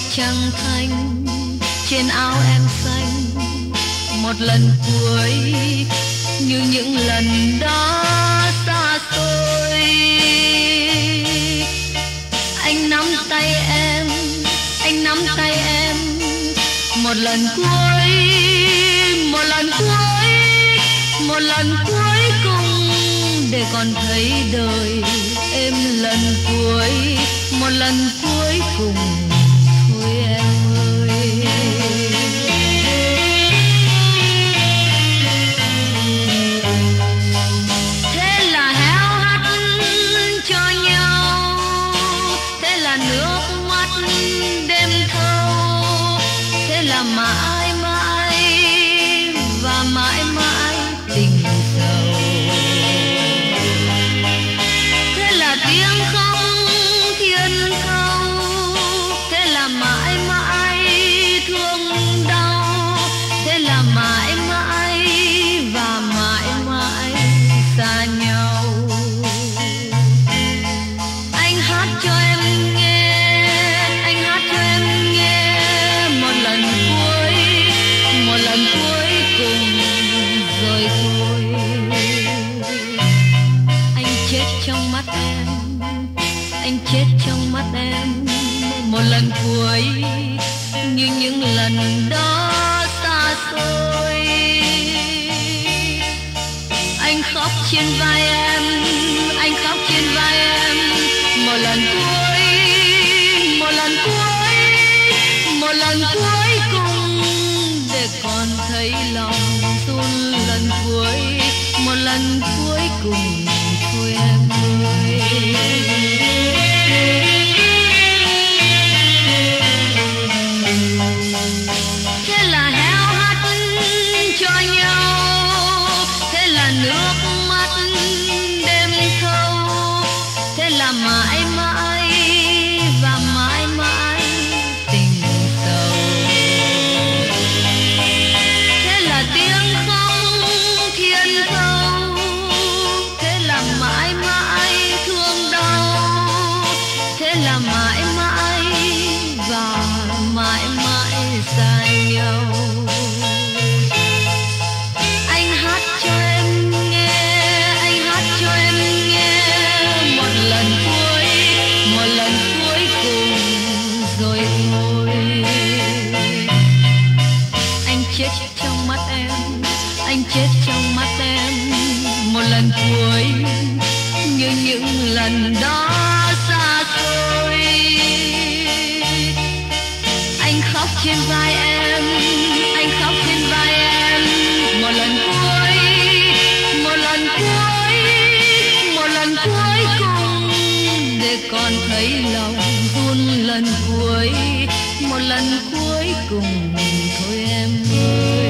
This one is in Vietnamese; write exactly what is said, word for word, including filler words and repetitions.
trăng thanh trên áo em xanh, một lần cuối như những lần đó xa xôi. Anh nắm tay em, anh nắm tay em, một lần cuối, một lần cuối, một lần cuối cùng để còn thấy đời em lần cuối, một lần cuối cùng thôi em ơi. Thế là héo hắt cho nhau, thế là nước mắt đêm thâu, thế là mãi mãi và mãi mãi tình sầu. Thế là tiếng không thiên thâu, thế là mãi mãi thương đau, thế là mãi mãi và mãi mãi xa nhau. Anh hát cho em nghe, anh hát cho em nghe, một lần cuối, một lần cuối cùng rồi thôi. Anh chết trong mắt em, anh chết trong mắt em, một lần cuối như những lần đó xa xôi. Anh khóc trên vai em, anh khóc trên vai em, một lần cuối, một lần cuối, một lần cuối cùng để còn thấy lòng run lần cuối, một lần cuối cùng thôi em ơi. Thế là héo hắt cho nhau, thế là nước mắt đêm thâu, thế là mãi mãi và mãi mãi tình sầu. Thế là tiếng không thiên thâu, thế là mãi mãi thương đau, thế là mãi mãi và mãi mãi xa nhau. Anh hát cho em nghe, anh hát cho em nghe, một lần cuối, một lần cuối cùng rồi thôi. Anh chết trong mắt em, anh chết trong mắt em, một lần cuối như những lần đó xa xôi. Anh khóc trên vai em, anh khóc trên vai em, một lần cuối, một lần cuối, một lần cuối cùng để còn thấy lòng run lần cuối, một lần cuối cùng thôi em ơi.